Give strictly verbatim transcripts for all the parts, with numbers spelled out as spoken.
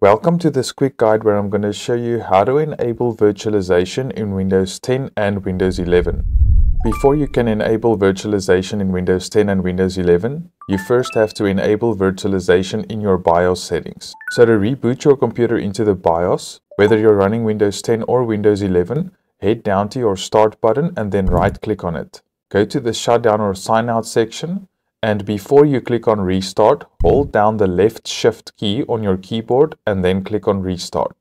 Welcome to this quick guide where I'm going to show you how to enable virtualization in Windows ten and Windows eleven. Before you can enable virtualization in Windows ten and Windows eleven, you first have to enable virtualization in your BIOS settings. So to reboot your computer into the BIOS, whether you're running Windows ten or Windows eleven, head down to your Start button and then right-click on it. Go to the Shutdown or Sign Out section, and before you click on Restart, hold down the left Shift key on your keyboard and then click on Restart.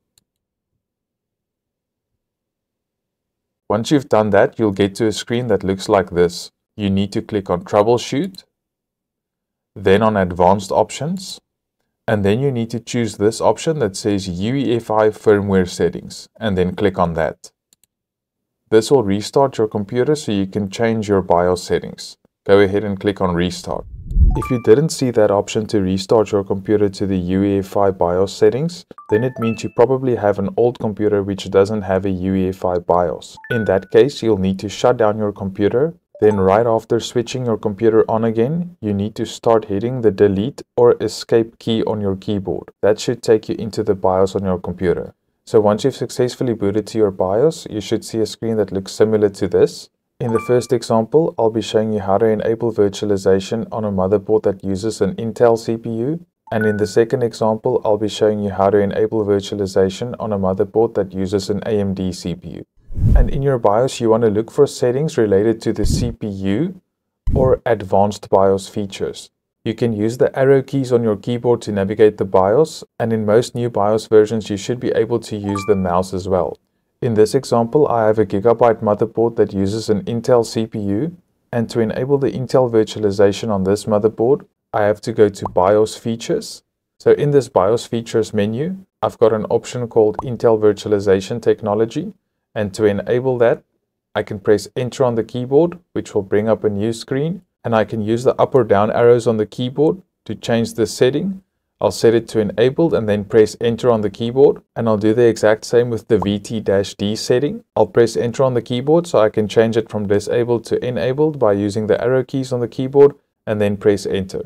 Once you've done that, you'll get to a screen that looks like this. You need to click on Troubleshoot, then on Advanced Options, and then you need to choose this option that says U E F I Firmware Settings, and then click on that. This will restart your computer so you can change your BIOS settings. Go ahead and click on Restart. If you didn't see that option to restart your computer to the U E F I BIOS settings, then it means you probably have an old computer which doesn't have a U E F I BIOS. In that case, you'll need to shut down your computer. Then right after switching your computer on again, you need to start hitting the Delete or Escape key on your keyboard. That should take you into the BIOS on your computer. So once you've successfully booted to your BIOS, you should see a screen that looks similar to this. In the first example, I'll be showing you how to enable virtualization on a motherboard that uses an Intel C P U. And in the second example, I'll be showing you how to enable virtualization on a motherboard that uses an A M D C P U. And in your BIOS, you want to look for settings related to the C P U or advanced BIOS features. You can use the arrow keys on your keyboard to navigate the BIOS, and in most new BIOS versions, you should be able to use the mouse as well. In this example, I have a Gigabyte motherboard that uses an Intel C P U, and to enable the Intel virtualization on this motherboard, I have to go to BIOS Features. So in this BIOS Features menu, I've got an option called Intel Virtualization Technology, and to enable that, I can press Enter on the keyboard, which will bring up a new screen, and I can use the up or down arrows on the keyboard to change the setting. I'll set it to enabled and then press enter on the keyboard, and I'll do the exact same with the V T D setting. I'll press enter on the keyboard so I can change it from disabled to enabled by using the arrow keys on the keyboard and then press enter.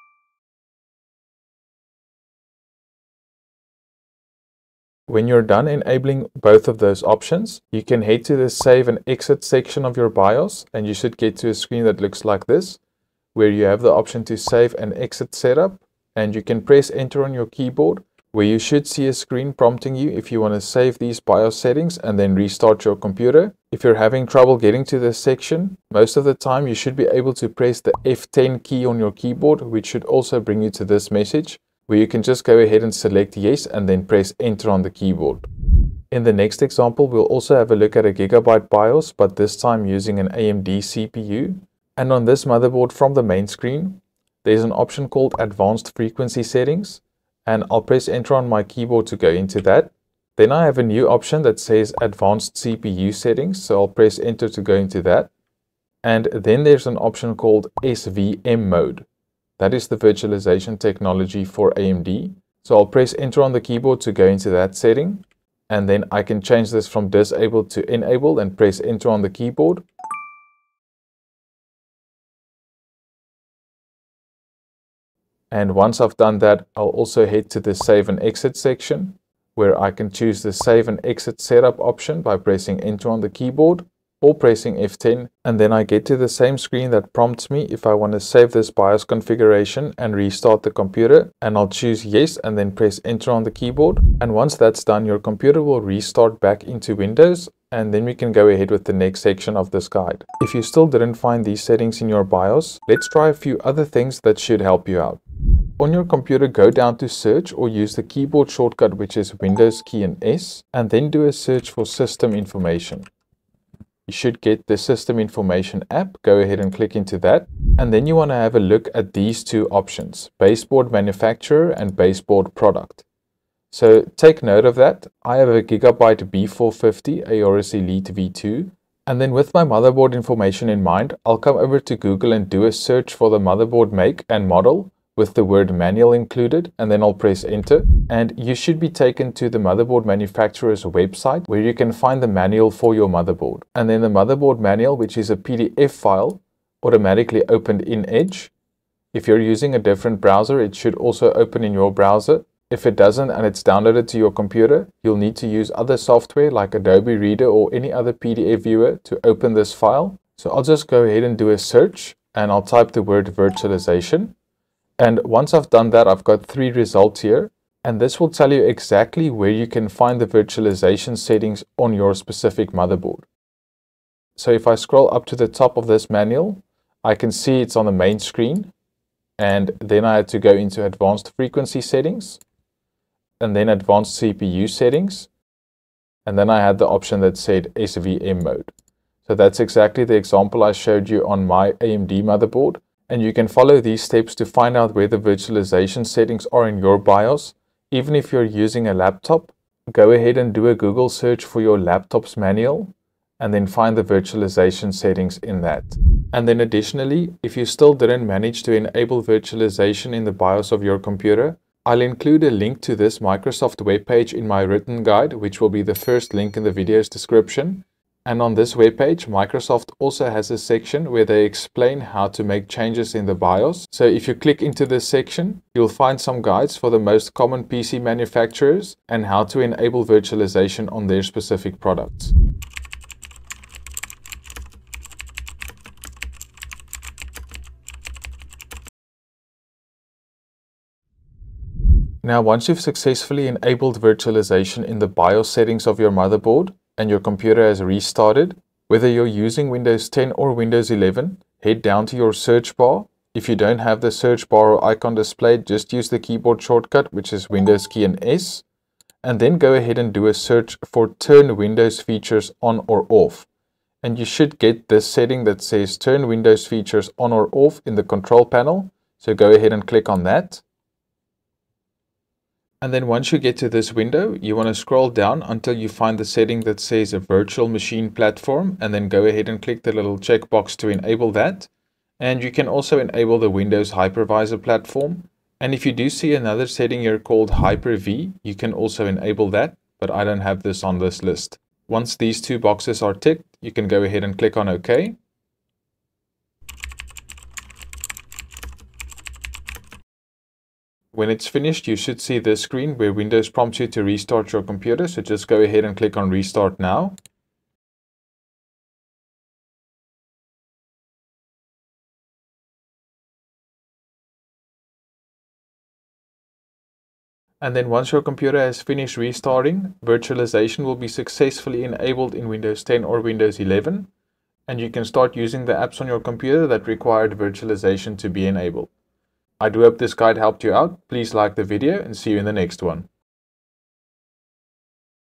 When you're done enabling both of those options, you can head to the save and exit section of your BIOS, and you should get to a screen that looks like this, where you have the option to save and exit setup. And you can press enter on your keyboard, where you should see a screen prompting you if you want to save these BIOS settings and then restart your computer. If you're having trouble getting to this section, most of the time you should be able to press the F ten key on your keyboard, which should also bring you to this message, where you can just go ahead and select yes and then press enter on the keyboard. In the next example, we'll also have a look at a Gigabyte BIOS, but this time using an A M D C P U. And on this motherboard from the main screen, there's an option called Advanced Frequency Settings, and I'll press enter on my keyboard to go into that. Then I have a new option that says Advanced C P U Settings, so I'll press enter to go into that. And then there's an option called S V M Mode. That is the virtualization technology for A M D. So I'll press enter on the keyboard to go into that setting, and then I can change this from disabled to enabled and press enter on the keyboard. And once I've done that, I'll also head to the Save and Exit section, where I can choose the Save and Exit Setup option by pressing Enter on the keyboard or pressing F ten, and then I get to the same screen that prompts me if I want to save this BIOS configuration and restart the computer, and I'll choose Yes and then press Enter on the keyboard. And once that's done, your computer will restart back into Windows, and then we can go ahead with the next section of this guide. If you still didn't find these settings in your BIOS, let's try a few other things that should help you out. On your computer, go down to search or use the keyboard shortcut, which is Windows key and S, and then do a search for System Information. You should get the System Information app. Go ahead and click into that. And then you want to have a look at these two options, Baseboard Manufacturer and Baseboard Product. So take note of that. I have a Gigabyte B four fifty A R S Elite V two. And then with my motherboard information in mind, I'll come over to Google and do a search for the motherboard make and model, with the word manual included, and then I'll press enter, and you should be taken to the motherboard manufacturer's website where you can find the manual for your motherboard. And then the motherboard manual, which is a P D F file, automatically opened in Edge. If you're using a different browser, it should also open in your browser. If it doesn't and it's downloaded to your computer, you'll need to use other software like Adobe Reader or any other P D F viewer to open this file. So I'll just go ahead and do a search and I'll type the word virtualization. And once I've done that, I've got three results here. And this will tell you exactly where you can find the virtualization settings on your specific motherboard. So if I scroll up to the top of this manual, I can see it's on the main screen. And then I had to go into advanced frequency settings. And then advanced C P U settings. And then I had the option that said S V M mode. So that's exactly the example I showed you on my A M D motherboard. And you can follow these steps to find out where the virtualization settings are in your BIOS. Even if you're using a laptop, go ahead and do a Google search for your laptop's manual and then find the virtualization settings in that. And then additionally, if you still didn't manage to enable virtualization in the BIOS of your computer, I'll include a link to this Microsoft webpage in my written guide, which will be the first link in the video's description. And on this webpage, Microsoft also has a section where they explain how to make changes in the BIOS. So if you click into this section, you'll find some guides for the most common P C manufacturers and how to enable virtualization on their specific products. Now, once you've successfully enabled virtualization in the BIOS settings of your motherboard and your computer has restarted, whether you're using Windows ten or Windows eleven, head down to your search bar. If you don't have the search bar or icon displayed, just use the keyboard shortcut, which is Windows key and S, and then go ahead and do a search for Turn Windows Features On or Off. And you should get this setting that says Turn Windows Features On or Off in the control panel. So go ahead and click on that. And then once you get to this window, you want to scroll down until you find the setting that says a virtual machine platform, and then go ahead and click the little checkbox to enable that. And you can also enable the Windows hypervisor platform. And if you do see another setting here called Hyper-V, you can also enable that, but I don't have this on this list. Once these two boxes are ticked, you can go ahead and click on OK. When it's finished, you should see this screen where Windows prompts you to restart your computer. So just go ahead and click on Restart Now. And then once your computer has finished restarting, virtualization will be successfully enabled in Windows ten or Windows eleven. And you can start using the apps on your computer that required virtualization to be enabled. I do hope this guide helped you out. Please like the video and see you in the next one.